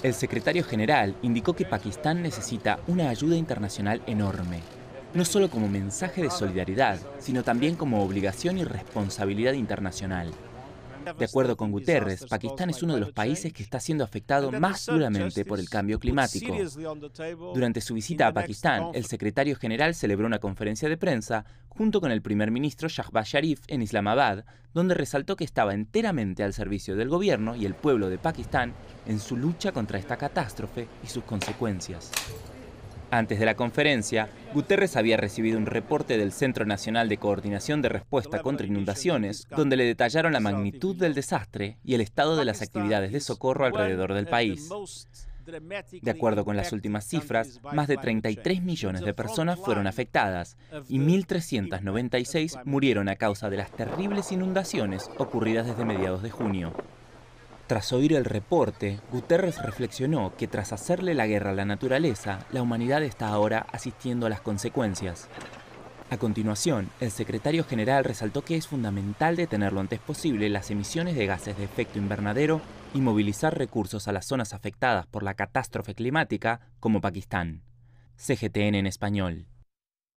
El secretario general indicó que Pakistán necesita una ayuda internacional enorme, no solo como mensaje de solidaridad, sino también como obligación y responsabilidad internacional. De acuerdo con Guterres, Pakistán es uno de los países que está siendo afectado más duramente por el cambio climático. Durante su visita a Pakistán, el secretario general celebró una conferencia de prensa junto con el primer ministro Shahbaz Sharif en Islamabad, donde resaltó que estaba enteramente al servicio del gobierno y el pueblo de Pakistán en su lucha contra esta catástrofe y sus consecuencias. Antes de la conferencia, Guterres había recibido un reporte del Centro Nacional de Coordinación de Respuesta contra Inundaciones, donde le detallaron la magnitud del desastre y el estado de las actividades de socorro alrededor del país. De acuerdo con las últimas cifras, más de 33 millones de personas fueron afectadas y 1.396 murieron a causa de las terribles inundaciones ocurridas desde mediados de junio. Tras oír el reporte, Guterres reflexionó que tras hacerle la guerra a la naturaleza, la humanidad está ahora asistiendo a las consecuencias. A continuación, el secretario general resaltó que es fundamental detener lo antes posible las emisiones de gases de efecto invernadero y movilizar recursos a las zonas afectadas por la catástrofe climática, como Pakistán. CGTN en español.